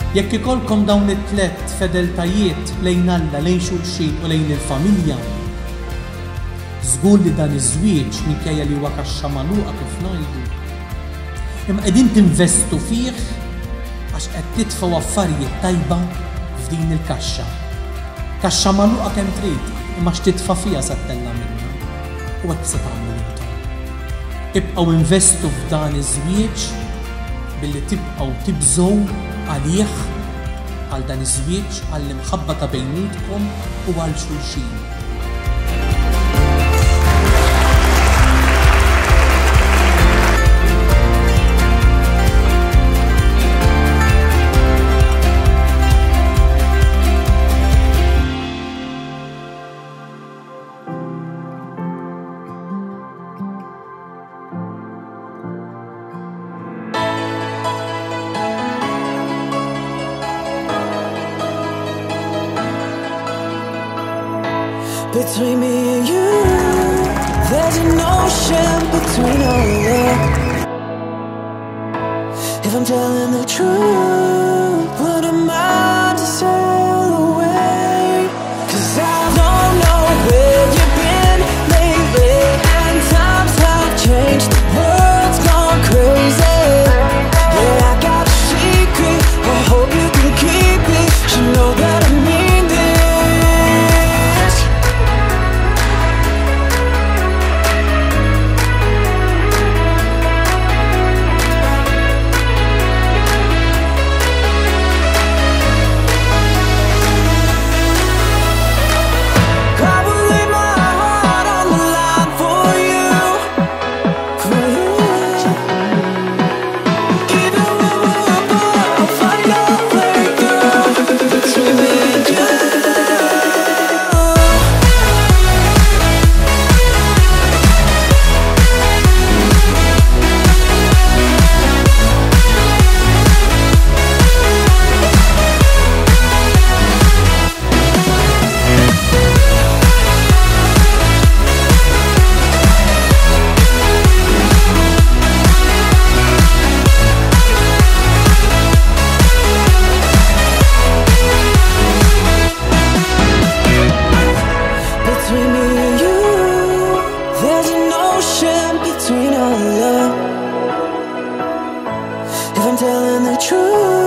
Jekk ikolkom dawn it-tlet fedeltajiet lejn Alla, lejn xulxin u lejn il-familja, żgur li dan iż-żwieġ minkejja li huwa kaxxa magħluqa kif ngħidu. Imma qegħdin tinvestu fih għax qed titfgħu affarijiet tajba f'din il-kaxxa. Kaxxa magħluqa kemm trid, imma x'titfa' fiha sa tella minnha. U hekk se tagħmlu intom. Ibqgħu investu f'dan iż-żwieġ billi tibqgħu tibżgħu għalih, għal dan iż-żwieġ, għall-imħabba ta' bejnietkom u għal xulxin. Between me and you, there's an ocean between our love. If I'm telling the truth, what am I to sail away? 'Cause I don't know where you've been lately, and times have changed, the world's gone crazy. Yeah, I got a secret, I hope you can keep it. You know that I mean this. Between our love, if I'm telling the truth.